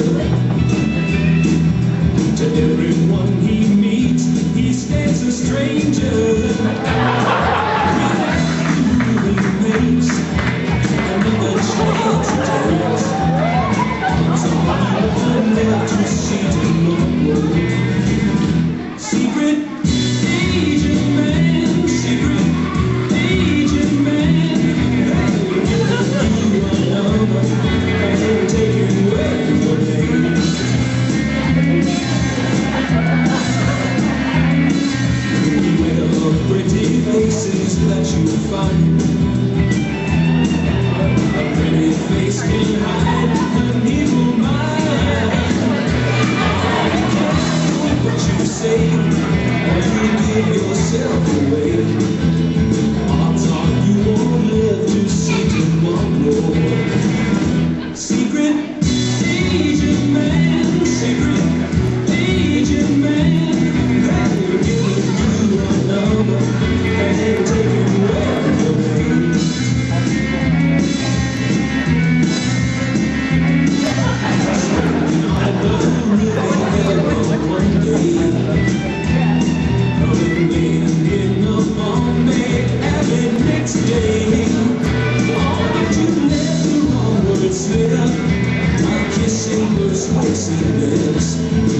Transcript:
To everyone he meets, he stays a stranger. That you find a pretty face can hide an evil mind. Be careful what you say, or you give yourself away. Odds are you won't live to see tomorrow. Secret agent man, secret agent man, they're giving you a number. Kissing was spicy lips.